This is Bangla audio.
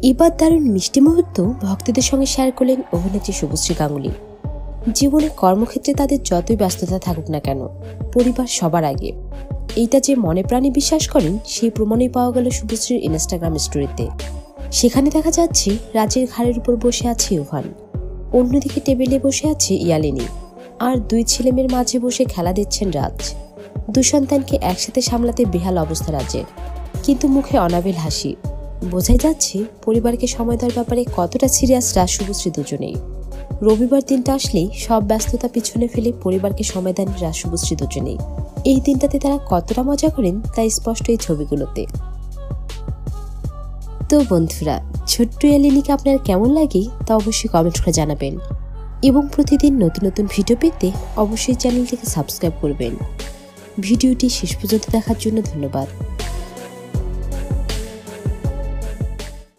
এবার দারুণ মিষ্টি মুহূর্ত ভক্তদের সঙ্গে শেয়ার করলেন অভিনেত্রী শুভশ্রী গাঙ্গুলী। জীবনে কর্মক্ষেত্রে তাদের যতই ব্যস্ততা থাকুক না কেন, পরিবার সবার আগে, এইটা যে মনে প্রাণে বিশ্বাস করেন সেই প্রমাণই পাওয়া গেল শুভশ্রীর ইনস্টাগ্রাম স্টোরিতে। সেখানে দেখা যাচ্ছে রাজের ঘাড়ের উপর বসে আছে ইভান, অন্যদিকে টেবিলে বসে আছে ইয়ালিনী, আর দুই ছেলেমেয়ের মাঝে বসে খেলা দিচ্ছেন রাজ। দুই সন্তানকে একসাথে সামলাতে বেহাল অবস্থা রাজের, কিন্তু মুখে অনাবিল হাসি। বোঝাই যাচ্ছে পরিবারকে সময় দেওয়ার ব্যাপারে কতটা সিরিয়াস রাজ শুভশ্রী দুজনেই। রবিবার দিনটা আসলেই সব ব্যস্ততা পিছনে ফেলে পরিবারকে সময় দেন রাজ শুভশ্রী দুজনেই। এই দিনটাতে তারা কতটা মজা করেন তা স্পষ্ট এই ছবিগুলোতে। তো বন্ধুরা, ছোট্ট ইয়ালিনীকে আপনার কেমন লাগে তা অবশ্যই কমেন্ট করে জানাবেন, এবং প্রতিদিন নতুন নতুন ভিডিও পেতে অবশ্যই চ্যানেলটিকে সাবস্ক্রাইব করবেন। ভিডিওটি শেষ পর্যন্ত দেখার জন্য ধন্যবাদ।